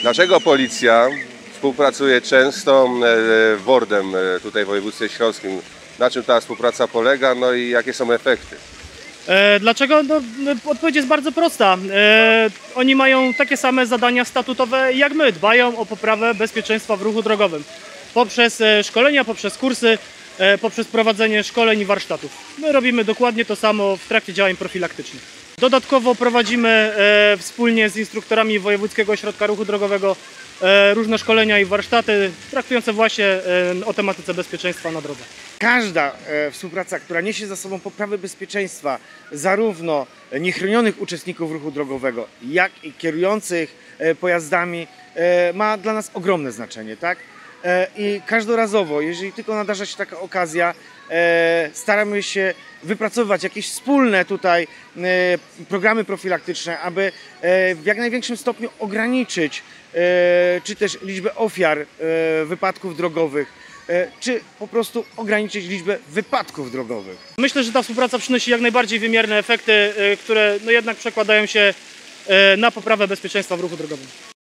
Dlaczego policja współpracuje często z WORD-em tutaj w województwie śląskim? Na czym ta współpraca polega, no i jakie są efekty? Dlaczego? No, odpowiedź jest bardzo prosta. Oni mają takie same zadania statutowe jak my. Dbają o poprawę bezpieczeństwa w ruchu drogowym. Poprzez szkolenia, poprzez kursy, poprzez prowadzenie szkoleń i warsztatów. My robimy dokładnie to samo w trakcie działań profilaktycznych. Dodatkowo prowadzimy wspólnie z instruktorami Wojewódzkiego Ośrodka Ruchu Drogowego różne szkolenia i warsztaty traktujące właśnie o tematyce bezpieczeństwa na drodze. Każda współpraca, która niesie za sobą poprawę bezpieczeństwa zarówno niechronionych uczestników ruchu drogowego, jak i kierujących pojazdami, ma dla nas ogromne znaczenie, tak? I każdorazowo, jeżeli tylko nadarza się taka okazja, staramy się wypracowywać jakieś wspólne tutaj programy profilaktyczne, aby w jak największym stopniu ograniczyć czy też liczbę ofiar wypadków drogowych, czy po prostu ograniczyć liczbę wypadków drogowych. Myślę, że ta współpraca przynosi jak najbardziej wymierne efekty, które no jednak przekładają się na poprawę bezpieczeństwa w ruchu drogowym.